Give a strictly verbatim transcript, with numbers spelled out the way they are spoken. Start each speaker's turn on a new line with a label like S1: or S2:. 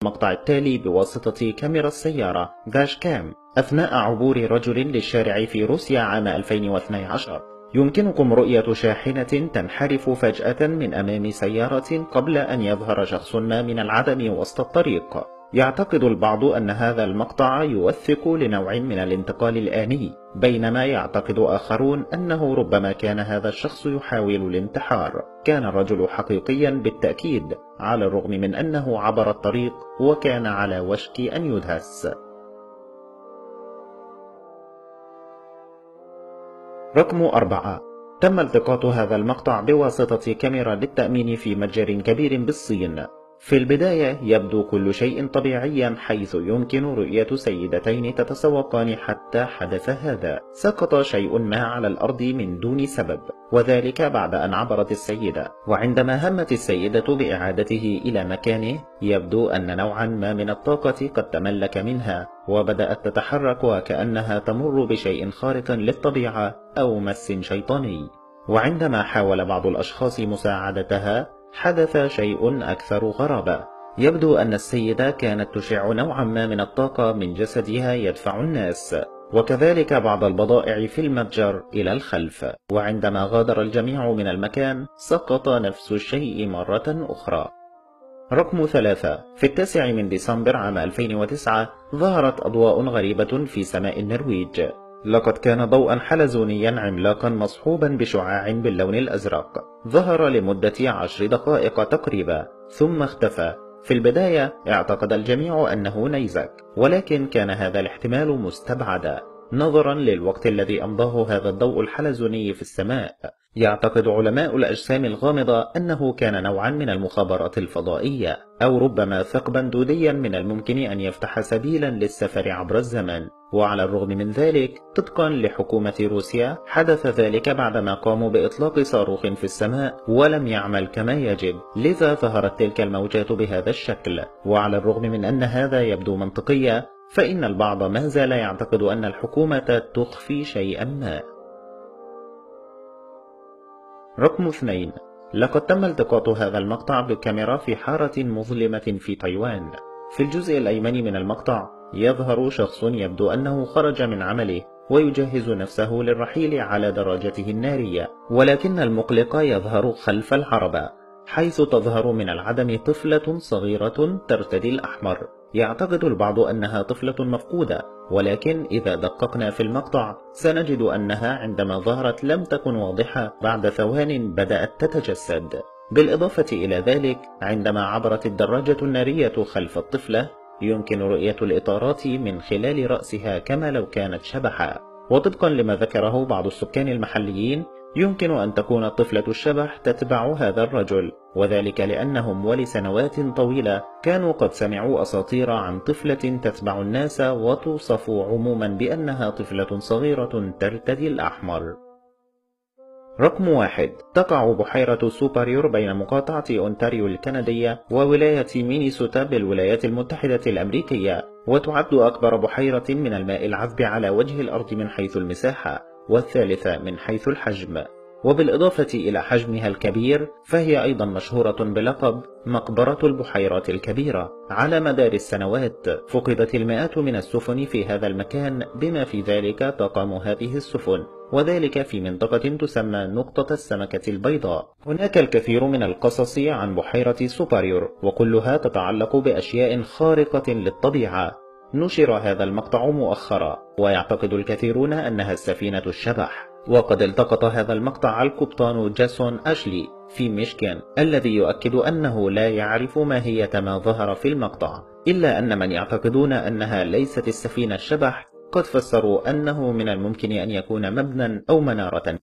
S1: المقطع التالي بواسطة كاميرا السيارة داش كام أثناء عبور رجل للشارع في روسيا عام ألفين واثني عشر. يمكنكم رؤية شاحنة تنحرف فجأة من أمام سيارة قبل أن يظهر شخص ما من العدم وسط الطريق. يعتقد البعض أن هذا المقطع يوثق لنوع من الانتقال الآني، بينما يعتقد آخرون أنه ربما كان هذا الشخص يحاول الانتحار. كان الرجل حقيقيا بالتأكيد، على الرغم من أنه عبر الطريق وكان على وشك أن يدهس. رقم أربعة. تم التقاط هذا المقطع بواسطة كاميرا للتأمين في متجر كبير بالصين. في البداية يبدو كل شيء طبيعيا، حيث يمكن رؤية سيدتين تتسوقان حتى حدث هذا. سقط شيء ما على الأرض من دون سبب، وذلك بعد أن عبرت السيدة، وعندما همت السيدة بإعادته إلى مكانه يبدو أن نوعا ما من الطاقة قد تملك منها وبدأت تتحرك وكأنها تمر بشيء خارق للطبيعة أو مس شيطاني. وعندما حاول بعض الأشخاص مساعدتها حدث شيء أكثر غرابة. يبدو أن السيدة كانت تشع نوعا ما من الطاقة من جسدها يدفع الناس، وكذلك بعض البضائع في المتجر إلى الخلف. وعندما غادر الجميع من المكان سقط نفس الشيء مرة أخرى. رقم ثلاثة. في التاسع من ديسمبر عام ألفين وتسعة ظهرت أضواء غريبة في سماء النرويج. لقد كان ضوءا حلزونيا عملاقا مصحوبا بشعاع باللون الأزرق. ظهر لمدة عشر دقائق تقريبا ثم اختفى. في البداية اعتقد الجميع أنه نيزك، ولكن كان هذا الاحتمال مستبعدا نظرا للوقت الذي أمضاه هذا الضوء الحلزوني في السماء. يعتقد علماء الأجسام الغامضة أنه كان نوعا من المخابرات الفضائية، أو ربما ثقبا دوديا من الممكن أن يفتح سبيلا للسفر عبر الزمن. وعلى الرغم من ذلك، طبقا لحكومة روسيا، حدث ذلك بعدما قاموا بإطلاق صاروخ في السماء ولم يعمل كما يجب، لذا ظهرت تلك الموجات بهذا الشكل. وعلى الرغم من أن هذا يبدو منطقيا، فإن البعض ما زال يعتقد أن الحكومة تخفي شيئا ما. رقم اثنين. لقد تم التقاط هذا المقطع بكاميرا في حارة مظلمة في تايوان. في الجزء الأيمن من المقطع يظهر شخص يبدو أنه خرج من عمله ويجهز نفسه للرحيل على دراجته النارية، ولكن المقلق يظهر خلف العربة، حيث تظهر من العدم طفلة صغيرة ترتدي الأحمر. يعتقد البعض أنها طفلة مفقودة، ولكن إذا دققنا في المقطع سنجد أنها عندما ظهرت لم تكن واضحة، بعد ثوان بدأت تتجسد. بالإضافة إلى ذلك، عندما عبرت الدراجة النارية خلف الطفلة يمكن رؤية الإطارات من خلال رأسها كما لو كانت شبحا. وطبقا لما ذكره بعض السكان المحليين، يمكن أن تكون طفلة الشبح تتبع هذا الرجل، وذلك لأنهم ولسنوات طويلة كانوا قد سمعوا أساطير عن طفلة تتبع الناس وتوصف عموما بأنها طفلة صغيرة ترتدي الأحمر. رقم واحد. تقع بحيرة سوبريور بين مقاطعة أونتاريو الكندية وولاية مينيسوتا بالولايات المتحدة الأمريكية، وتعد أكبر بحيرة من الماء العذب على وجه الأرض من حيث المساحة، والثالثة من حيث الحجم. وبالإضافة إلى حجمها الكبير، فهي أيضا مشهورة بلقب مقبرة البحيرات الكبيرة. على مدار السنوات فقدت المئات من السفن في هذا المكان، بما في ذلك طاقم هذه السفن، وذلك في منطقة تسمى نقطة السمكة البيضاء. هناك الكثير من القصص عن بحيرة سوبريور، وكلها تتعلق بأشياء خارقة للطبيعة. نشر هذا المقطع مؤخرا، ويعتقد الكثيرون أنها السفينة الشبح. وقد التقط هذا المقطع القبطان جاسون أشلي في ميشيغان، الذي يؤكد أنه لا يعرف ماهية ما ظهر في المقطع، إلا أن من يعتقدون أنها ليست السفينة الشبح قد فسروا أنه من الممكن أن يكون مبنى أو منارة